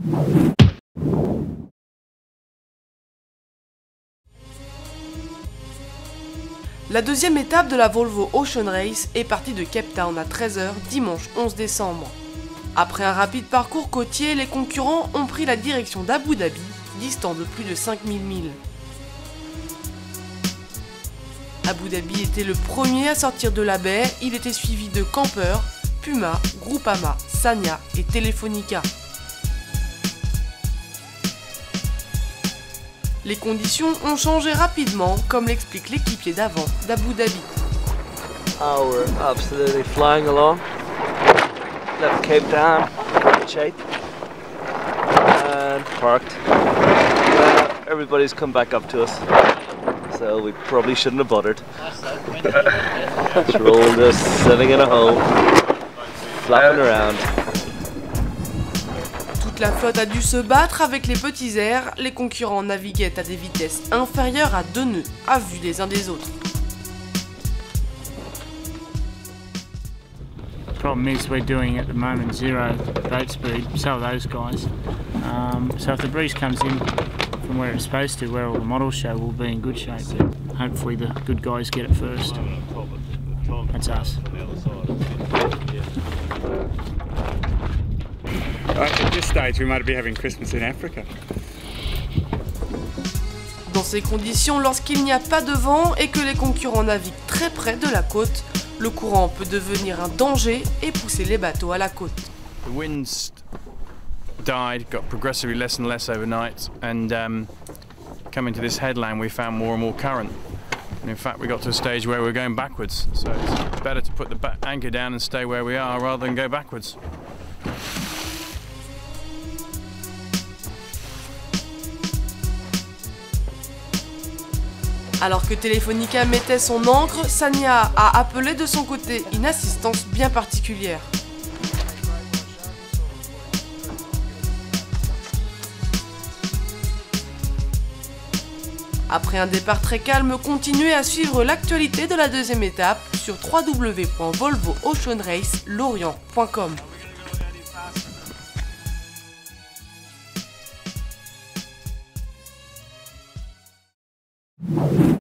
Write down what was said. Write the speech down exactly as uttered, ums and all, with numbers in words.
La deuxième étape de la Volvo Ocean Race est partie de Cape Town à treize heures dimanche onze décembre. Après un rapide parcours côtier, les concurrents ont pris la direction d'Abu Dhabi, distant de plus de cinq mille milles. Abu Dhabi était le premier à sortir de la baie, il était suivi de Camper, Puma, Groupama, Sanya et Telefonica. Les conditions ont changé rapidement, comme l'explique l'équipier d'avant d'Abu Dhabi. Oh, we're absolutely flying along. Left Cape Town, great shape, and parked. Uh, everybody's come back up to us, so we probably shouldn't have bothered. We're all just sitting in a hole, flapping around. Toute la flotte a dû se battre avec les petits airs, les concurrents naviguaient à des vitesses inférieures à deux nœuds, à vue les uns des autres. The problem is we're doing at the moment zero boat speed, so are those guys. Um, so if the breeze comes in from where it's supposed to, where all the models show, we'll be in good shape. Hopefully the good guys get it first. That's us. At this stage, we might be having Christmas in Africa. Dans ces conditions, lorsqu'il n'y a pas de vent et que les concurrents naviguent très près de la côte, le courant peut devenir un danger et pousser les bateaux à la côte. The winds died, got progressively less and less overnight, and um, coming to this headland we found more and more current. And in fact we got to a stage where we're going backwards, so it's better to put the anchor down and stay where we are rather than go backwards. Alors que Telefonica mettait son ancre, Sanya a appelé de son côté une assistance bien particulière. Après un départ très calme, continuez à suivre l'actualité de la deuxième étape sur w w w point volvo ocean race lorient point com. You